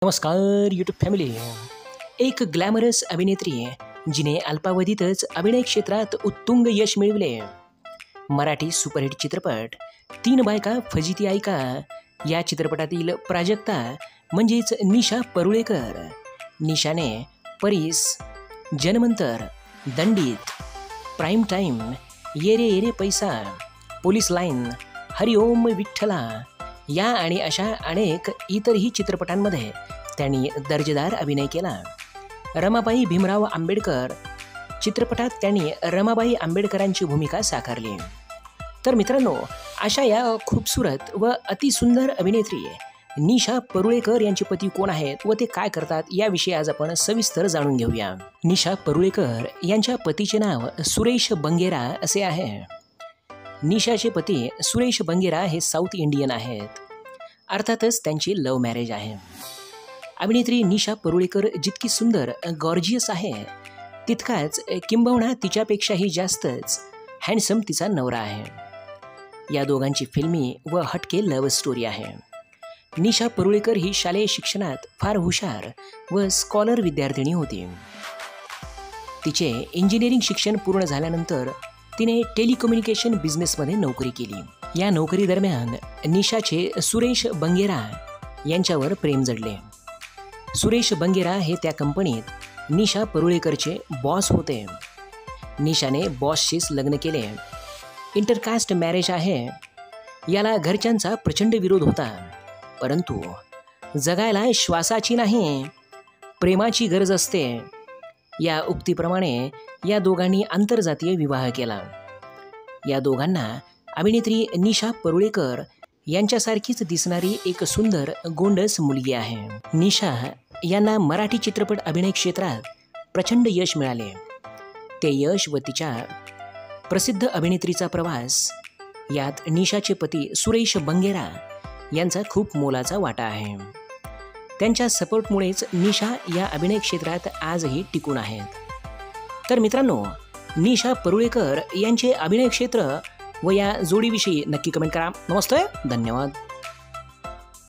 नमस्कार YouTube family. एक glamorous अभिनेत्री जिने अल्पावधीतच अभिनय क्षेत्रात उत्तुंग यश मिळवले। मराठी सुपरहिट चित्रपट 3 बायका फजिती ऐका या चित्रपटातील प्राजक्ता म्हणजेच निशा परुळेकर। निशाने परीस, जनमंतर, दंडित, प्राईम टाईम, ये रे ये रे पैसा, पोलीस लाईन, हरिओम विठ्ठला या आणि अशा अनेक इतरही चित्रपटांमध्ये त्यांनी दर्जेदार अभिनय केला। रमाबाई भीमराव आंबेडकर चित्रपटात त्यांनी रमाबाई आंबेडकरांची भूमिका साकारली। तर मित्रांनो, अशा या खूबसूरत व अतिसुंदर अभिनेत्री निशा परुळेकर यांचे पती कोण आहेत व ते काय करतात याविषयी आज आपण सविस्तर जाणून घेऊया। निशा परुळेकर यांच्या पतीचे नाव सुरेश बंगेरा असे आहे। निशाचे पती सुरेश बंगेरा हे साऊथ इंडियन आहेत। अर्थातच त्यांची लव्ह मॅरेज आहे। अभिनेत्री निशा परुळेकर जितकी सुंदर गॉर्जियस आहे तितकाच किंबहुना तिच्यापेक्षाही जास्तच हँडसम तिचा नवरा आहे। या दोघांची फिल्मी व हटके लव्ह स्टोरी आहे। निशा परुळेकर ही शालेय शिक्षणात फार हुशार व स्कॉलर विद्यार्थिनी होती। तिचे इंजिनिअरिंग शिक्षण पूर्ण झाल्यानंतर तिने टेलिकम्युनिकेशन बिझनेसमध्ये नोकरी केली। या नोकरी दरम्यान निशाचे सुरेश बंगेरा यांच्यावर प्रेम जडले। सुरेश बंगेरा हे त्या कंपनीत निशा परुळेकरचे बॉस होते। निशाने बॉसशीच लग्न केले। इंटरकास्ट मॅरेज आहे। याला घरच्यांचा प्रचंड विरोध होता, परंतु जगायला श्वासाची नाही प्रेमाची गरज असते या उक्तीप्रमाणे या दोघांनी आंतरजातीय विवाह केला। या दोघांना अभिनेत्री निशा परुळेकर यांच्यासारखीच दिसणारी एक सुंदर गोंडस मुलगी आहे। निशा यांना मराठी चित्रपट अभिनय क्षेत्रात प्रचंड यश मिळाले। ते यश व तिच्या प्रसिद्ध अभिनेत्रीचा प्रवास यात निशाचे पती सुरेश बंगेरा यांचा खूप मोलाचा वाटा आहे। त्यांच्या सपोर्टमुळेच निशा या अभिनय क्षेत्रात आजही टिकून आहेत। तर मित्रांनो, निशा परुळेकर यांचे अभिनय क्षेत्र व या जोडीविषयी नक्की कमेंट करा। नमस्ते, धन्यवाद।